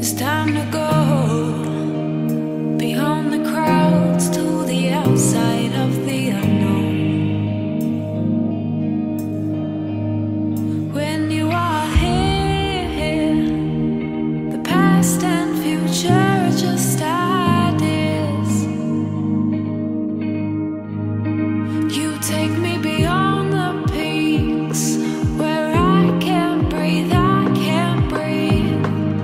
It's time to go beyond the crowds to the outside of the unknown. When you are here, the past and future are just ideas. You take me beyond the peaks where I can't breathe, I can't breathe.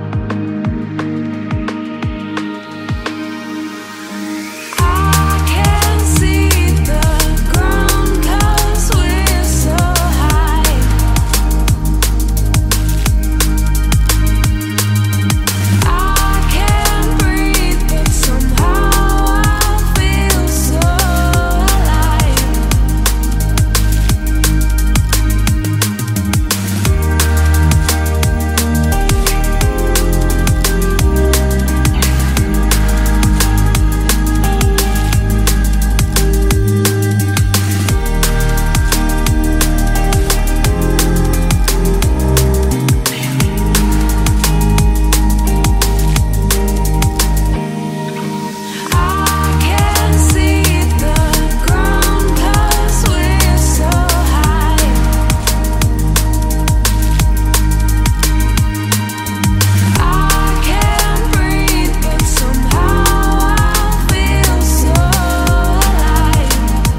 I can't see the ground 'cause we're so high. I can't breathe, but somehow I feel so alive. I can't see the ground 'cause we're so high. I can't breathe, but somehow I feel so alive.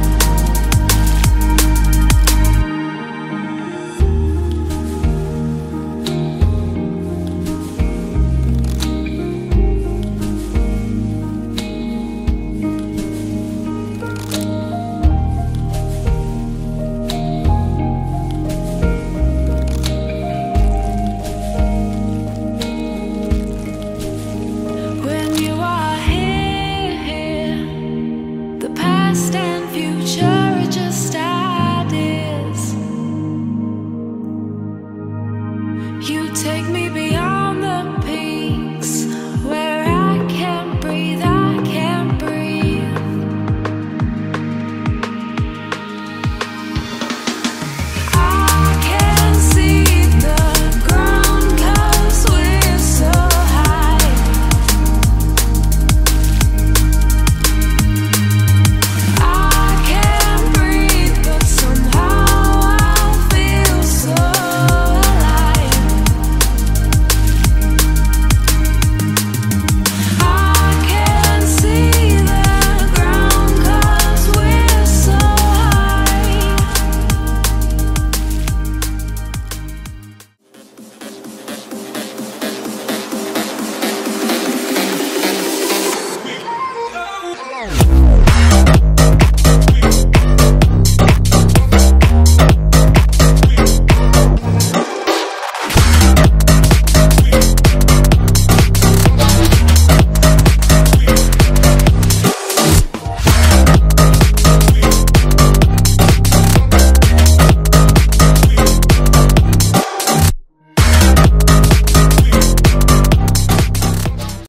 When you are here, the past and future are just ideas. You take me beyond